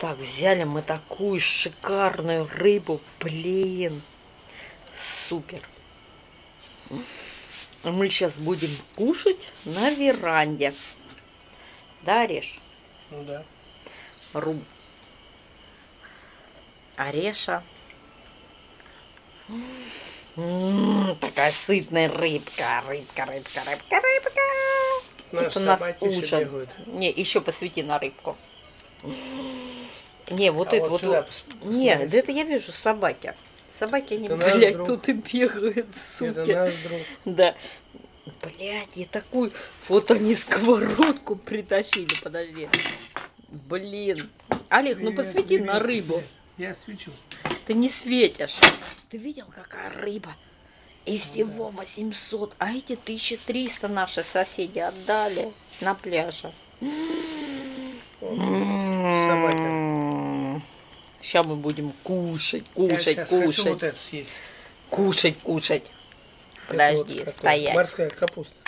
Так, взяли мы такую шикарную рыбу. Блин, супер. Мы сейчас будем кушать на веранде. Да, Ореш? Ну да. Рум. Ореша. Такая сытная рыбка. Рыбка. Наши Это у нас собаки еще ужин. бегают. Не, еще посвети на рыбку. Не, вот А это вот вот. сюда Не, посмотри. да это я вижу собаки. Собаки, они, Это наш блядь, друг. тут и бегают, Это суки. наш друг. Да. Блядь, и такую... Вот они сковородку притащили, подожди. Блин. Олег, ну Привет, посвети на привет. рыбу. Я свечу. Ты не светишь. Ты видел, какая рыба? И всего 800, а эти 1300 наши соседи отдали на пляже. Собаки. Сейчас мы будем кушать. Я сейчас хочу вот это съесть. Кушать. Это Подожди, вот стоять. морская капуста.